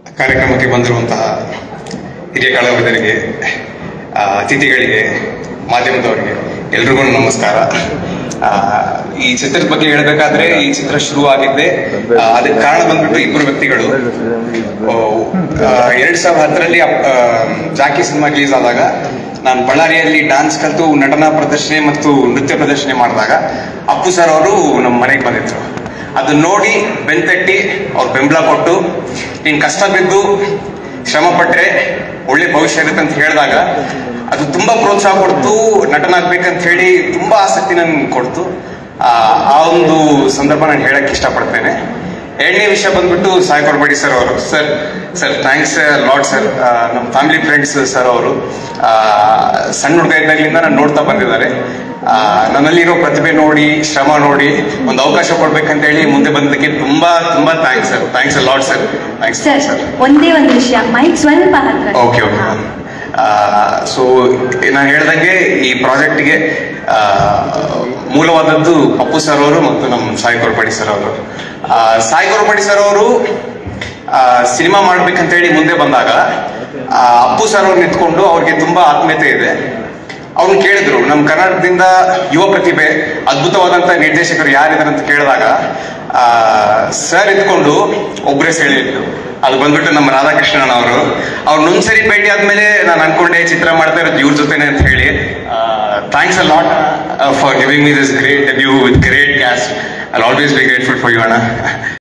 ಕಾರ್ಯಕ್ರಮಕ್ಕೆ ಬಂದಿರುವಂತಹ ಹಿರಿಯ ಕಲಾವಿದರಿಗೆ, ಅತಿಥಿಗಳಿಗೆ, ಮಾಧ್ಯಮದವರಿಗೆ ಎಲ್ರಿಗೂ ನಮಸ್ಕಾರ. ಈ ಚಿತ್ರದ ಬಗ್ಗೆ ಹೇಳಬೇಕಾದ್ರೆ ಈ ಚಿತ್ರ ಶುರುವಾಗಿದ್ದೆ ಅದಕ್ಕೆ ಕಾರಣ ಬಂದ್ಬಿಟ್ಟು ಇಬ್ಬರು ವ್ಯಕ್ತಿಗಳು. 2010ರಲ್ಲಿ ಜಾಕಿ ಸಿನಿಮಾ ರಿಲೀಸ್ ಆದಾಗ ನಾನು ಬಳ್ಳಾರಿಯಲ್ಲಿ ಡಾನ್ಸ್ ಕಲಿತು ನಟನಾ ಪ್ರದರ್ಶನ ಮತ್ತು ನೃತ್ಯ ಪ್ರದರ್ಶನ ಮಾಡಿದಾಗ ಅಪ್ಪು ಸರ್ ಅವರು ನಮ್ಮ ಮನೆಗೆ ಬಂದಿದ್ರು. ಅದನ್ನ ನೋಡಿ ಬೆನ್ತಟ್ಟಿ ಅವ್ರ ಬೆಂಬಲ ಕೊಟ್ಟು ನೀನ್ ಕಷ್ಟ ಬಿದ್ದು ಶ್ರಮ ಪಟ್ರೆ ಒಳ್ಳೆ ಭವಿಷ್ಯ ಇರುತ್ತೆ ಅಂತ ಹೇಳಿದಾಗ ಅದು ತುಂಬಾ ಪ್ರೋತ್ಸಾಹ ಕೊಡ್ತು. ನಟನಾಗ್ಬೇಕಂತ ಹೇಳಿ ತುಂಬಾ ಆಸಕ್ತಿ ನನ್ಗೆ ಕೊಡ್ತು. ಆ ಒಂದು ಸಂದರ್ಭ ನಾನು ಹೇಳಕ್ ಇಷ್ಟಪಡ್ತೇನೆ. ಎರಡನೇ ವಿಷಯ ಬಂದ್ಬಿಟ್ಟು ಸಾಯಿ ಕೊರಬೇಡಿ ಸರ್ ಅವರು. Sir thanks lot sir. ನಮ್ಮ ಫ್ಯಾಮಿಲಿ ಫ್ರೆಂಡ್ಸ್ ಸರ್ ಅವರು ಸಣ್ಣ ಹುಡುಗ ಇದ್ದಾಗಲಿಂದ ನಾನು ನೋಡ್ತಾ ಬಂದಿದ್ದಾರೆ. ನನ್ನಲ್ಲಿರೋ ಪ್ರತಿಭೆ ನೋಡಿ, ಶ್ರಮ ನೋಡಿ ಒಂದು ಅವಕಾಶ ಕೊಡ್ಬೇಕಂತ ಹೇಳಿ ಮುಂದೆ ಬಂದಕ್ಕೆ ತುಂಬಾ ತುಂಬಾ thanks sir. Thanks lot sir. Thanks sir. ಒಂದೇ ಒಂದು ವಿಷಯ, ಮೈಕ್ ಸ್ವಲ್ಪ ಓಕೆ. ಸೊ ನಾನು ಹೇಳ್ದಂಗೆ ಈ ಪ್ರಾಜೆಕ್ಟ್ಗೆ ಮೂಲವಾದದ್ದು ಅಪ್ಪು ಸರ್ ಅವರು ಮತ್ತು ನಮ್ಮ ಸಾಯಿ ಕೊರಬೇಡಿ ಸರ್ ಅವರು. ಸಾಯಿ ಕೊರಬೇಡಿ ಸರ್ ಅವರು ಸಿನಿಮಾ ಮಾಡ್ಬೇಕಂತ ಹೇಳಿ ಮುಂದೆ ಬಂದಾಗ ಅಪ್ಪು ಸರ್ ಅವ್ರು ನಿಂತ್ಕೊಂಡು ಅವ್ರಿಗೆ ತುಂಬಾ ಆತ್ಮೀಯತೆ ಇದೆ. ಅವ್ರನ್ನ ಕೇಳಿದ್ರು, ನಮ್ಮ ಕರ್ನಾಟಕದಿಂದ ಯುವ ಪ್ರತಿಭೆ ಅದ್ಭುತವಾದಂತ ನಿರ್ದೇಶಕರು ಯಾರಿದ್ದಾರೆ ಅಂತ ಕೇಳಿದಾಗ ಸರ್ ಇದ್ಕೊಂಡು ಒಬ್ಬರೇ ಹೇಳಿದ್ರು. ಅದು ಬಂದ್ಬಿಟ್ಟು ನಮ್ಮ ರಾಧಾಕೃಷ್ಣನ್ ಅವರು. ಅವ್ರನ್ನೊಂದ್ಸರಿ ಭೇಟಿ ಆದ್ಮೇಲೆ ನಾನು ಅನ್ಕೊಂಡೆ ಚಿತ್ರ ಮಾಡ್ತಾ ಇರೋದು ಇವ್ರ ಜೊತೆನೆ ಅಂತ ಹೇಳಿ. Thanks a lot for giving me this great debut with great cast. I always be grateful for you ಅಣ್ಣ.